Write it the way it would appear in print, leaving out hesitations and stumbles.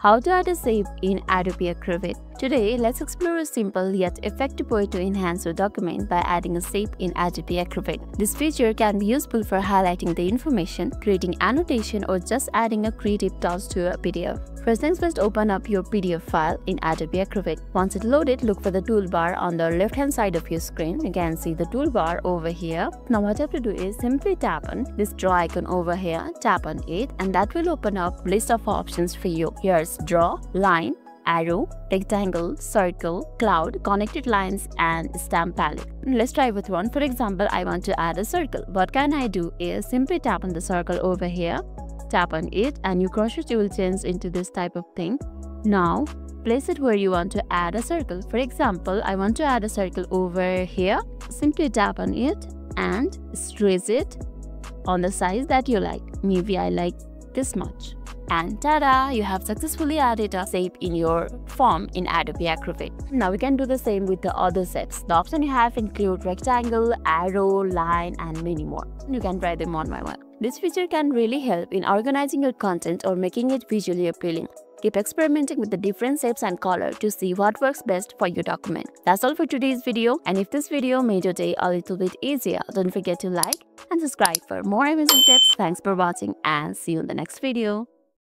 How to add a shape in Adobe Acrobat. Today, let's explore a simple yet effective way to enhance your document by adding a shape in Adobe Acrobat. This feature can be useful for highlighting the information, creating annotation, or just adding a creative touch to a PDF. First things first, open up your PDF file in Adobe Acrobat. Once it's loaded, look for the toolbar on the left-hand side of your screen. You can see the toolbar over here. Now what you have to do is simply tap on this draw icon over here, tap on it, and that will open up a list of options for you. Here's draw, line, arrow, rectangle, circle, cloud, connected lines, and stamp palette. Let's try with one. For example, I want to add a circle. What can I do is simply tap on the circle over here, tap on it, and your crochet tool will change into this type of thing. Now place it where you want to add a circle. For example, I want to add a circle over here. Simply tap on it and stretch it on the size that you like. Maybe I like this much. And ta-da! You have successfully added a shape in your form in Adobe Acrobat. Now we can do the same with the other shapes. The option you have include rectangle, arrow, line, and many more. You can try them one by one. This feature can really help in organizing your content or making it visually appealing. Keep experimenting with the different shapes and colors to see what works best for your document. That's all for today's video, and if this video made your day a little bit easier, don't forget to like and subscribe for more amazing tips. Thanks for watching and see you in the next video.